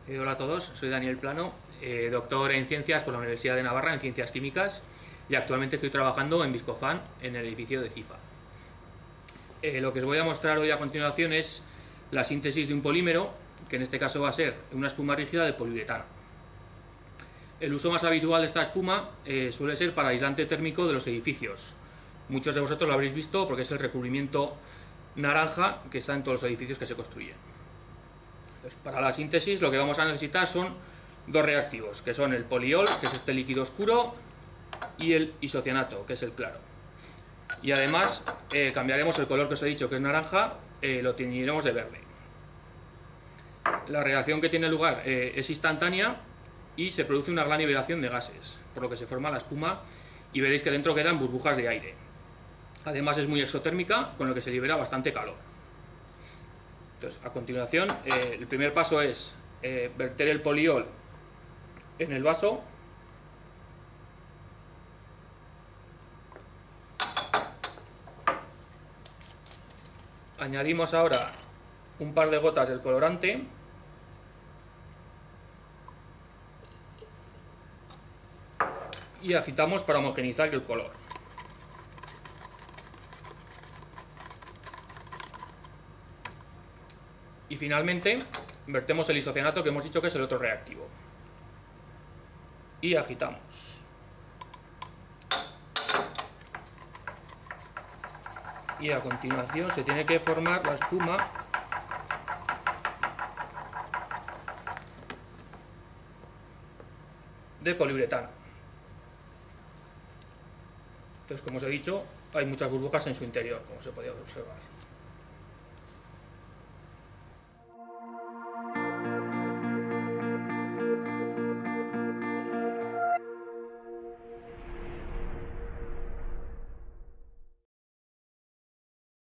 Hola a todos, soy Daniel Plano, doctor en Ciencias por la Universidad de Navarra en Ciencias Químicas y actualmente estoy trabajando en Viscofan en el edificio de CIFA. Lo que os voy a mostrar hoy a continuación es la síntesis de un polímero, que en este caso va a ser una espuma rígida de poliuretano. El uso más habitual de esta espuma suele ser para aislante térmico de los edificios. Muchos de vosotros lo habréis visto porque es el recubrimiento naranja que está en todos los edificios que se construyen. Entonces, para la síntesis lo que vamos a necesitar son dos reactivos, que son el poliol, que es este líquido oscuro, y el isocianato, que es el claro. Y además cambiaremos el color que os he dicho, que es naranja, lo teñiremos de verde. La reacción que tiene lugar es instantánea y se produce una gran liberación de gases, por lo que se forma la espuma y veréis que dentro quedan burbujas de aire. Además es muy exotérmica, con lo que se libera bastante calor. Entonces, a continuación, el primer paso es verter el poliol en el vaso. Añadimos ahora un par de gotas del colorante. Y agitamos para homogeneizar el color. Y finalmente vertemos el isocianato, que hemos dicho que es el otro reactivo. Y agitamos. Y a continuación se tiene que formar la espuma de poliuretano. Entonces, como os he dicho, hay muchas burbujas en su interior, como se podía observar.